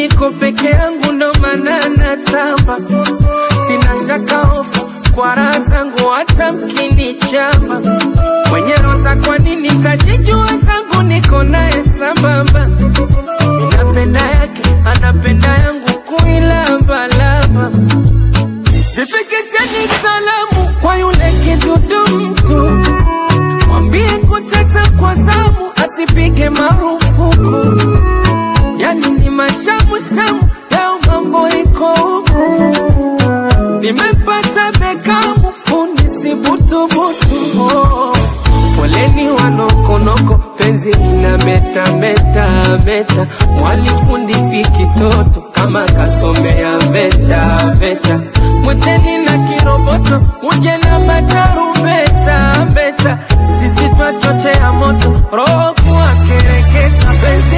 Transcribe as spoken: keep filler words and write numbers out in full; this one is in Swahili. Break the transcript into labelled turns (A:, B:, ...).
A: niko peke yangu ndo maana natamba. Sina shaka hofu kwa raha zangu hata mkinichamba. Mwenye roza kwa nini tajijua zangu niko naye sambamba. Minapenda yake, anapenda yangu kuilamba lamba. Zifikisheni salamu kwa yule kidudu mtu. Mwambie kutesa kwa zamu asipige marufuku. Yani ni mashamu shamu leo mambo iko huku. Nimepata bekamu fundi si butu butu. Oh. Poleni wanokonoko penzi ina meta meta meta. Mwalifundi si kitoto kama kasomea veta veta. Mwiteni na kiroboto uje na matarumbeta beta. Sisi twachochea moto roho kuwa kereketa penzi